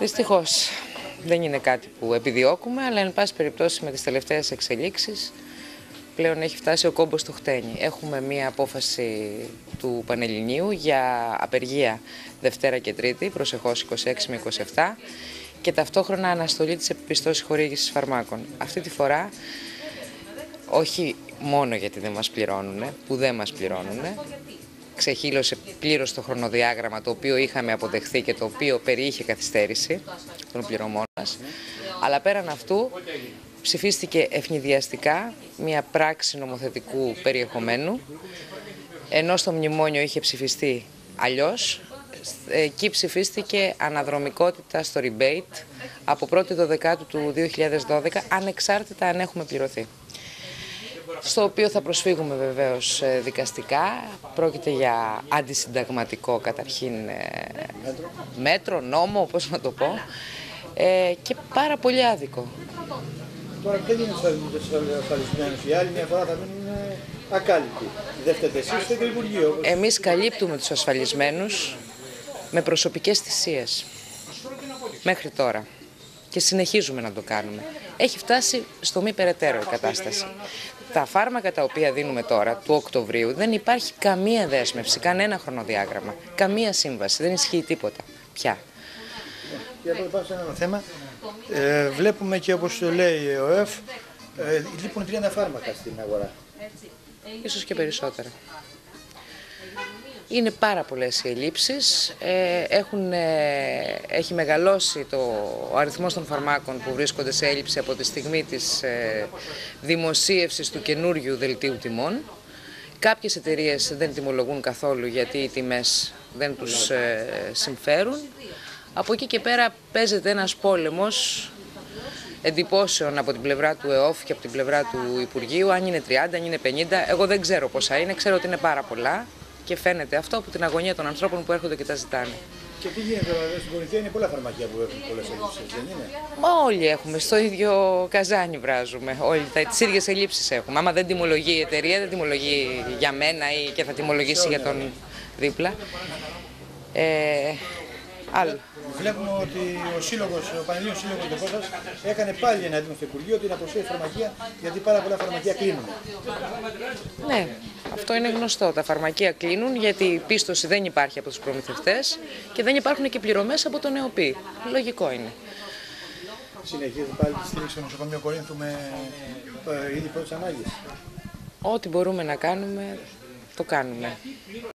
Δυστυχώς δεν είναι κάτι που επιδιώκουμε, αλλά εν πάση περιπτώσει με τις τελευταίες εξελίξεις πλέον έχει φτάσει ο κόμπος του χτένι. Έχουμε μία απόφαση του Πανελληνίου για απεργία Δευτέρα και Τρίτη, προσεχώς 26 με 27, και ταυτόχρονα αναστολή της επιστώσης χορήγησης φαρμάκων. Αυτή τη φορά όχι μόνο γιατί δεν μας πληρώνουν, που δεν μας πληρώνουν, ξεχύλωσε πλήρως το χρονοδιάγραμμα το οποίο είχαμε αποδεχθεί και το οποίο περιείχε καθυστέρηση των πληρωμών μας, αλλά πέραν αυτού ψηφίστηκε ευνηδιαστικά μια πράξη νομοθετικού περιεχομένου, ενώ στο μνημόνιο είχε ψηφιστεί αλλιώς. Εκεί ψηφίστηκε αναδρομικότητα στο rebate από 1η Δεκάτου του 2012, ανεξάρτητα αν έχουμε πληρωθεί. Στο οποίο θα προσφύγουμε βεβαίως δικαστικά. Πρόκειται για αντισυνταγματικό καταρχήν μέτρο, νόμο, πώς να το πω, και πάρα πολύ άδικο. Τώρα δεν είναι ασφαλισμένους, οι άλλοι μια φορά θα μείνουν ακάλυπτοι. Δεν φταίτε εσείς, φταίτε το Υπουργείο. Εμείς καλύπτουμε τους ασφαλισμένους με προσωπικές θυσίες μέχρι τώρα και συνεχίζουμε να το κάνουμε. Έχει φτάσει στο μη περαιτέρω η κατάσταση. Τα φάρμακα τα οποία δίνουμε τώρα, του Οκτωβρίου, δεν υπάρχει καμία δέσμευση, κανένα χρονοδιάγραμμα, καμία σύμβαση, δεν ισχύει τίποτα πια. Για να πάω σε ένα θέμα, βλέπουμε και όπως λέει ο ΕΦ, λείπουν 30 φάρμακα στην αγορά. Ίσως και περισσότερα. Είναι πάρα πολλές οι ελλείψεις, έχει μεγαλώσει ο αριθμός των φαρμάκων που βρίσκονται σε έλλειψη από τη στιγμή της δημοσίευσης του καινούριου δελτίου τιμών. Κάποιες εταιρείες δεν τιμολογούν καθόλου γιατί οι τιμές δεν τους συμφέρουν. Από εκεί και πέρα παίζεται ένας πόλεμος εντυπώσεων από την πλευρά του ΕΟΦ και από την πλευρά του Υπουργείου, αν είναι 30, αν είναι 50, εγώ δεν ξέρω πόσα είναι, ξέρω ότι είναι πάρα πολλά και φαίνεται αυτό από την αγωνία των ανθρώπων που έρχονται και τα ζητάνε. Και τι γίνεται τώρα, στην Κορινθία είναι πολλά φαρμακεία που έχουν πολλές ελλείψεις, δεν είναι? Μα όλοι έχουμε, στο ίδιο καζάνι βράζουμε, όλοι τις ίδιες ελλείψεις έχουμε. Άμα δεν τιμολογεί η εταιρεία, δεν τιμολογεί για μένα ή και θα τιμολογήσει για τον δίπλα. Άλλο. Βλέπουμε ότι ο Πανελλήνιος Σύλλογος Δεπόσας έκανε πάλι ένα έτοιμο στο Υπουργείο ότι να προσφέρει φαρμακεία, γιατί πάρα πολλά φαρμακεία κλείνουν. Ναι, αυτό είναι γνωστό. Τα φαρμακεία κλείνουν γιατί η πίστοση δεν υπάρχει από τους προμηθευτές και δεν υπάρχουν και πληρωμές από τον ΕΟΠΗ. Λογικό είναι. Συνεχίζει πάλι τη στήριξη στο νοσοκομείο Κορίνθου με ήδη πρώτης ανάγκης. Ό,τι μπορούμε να κάνουμε, το κάνουμε.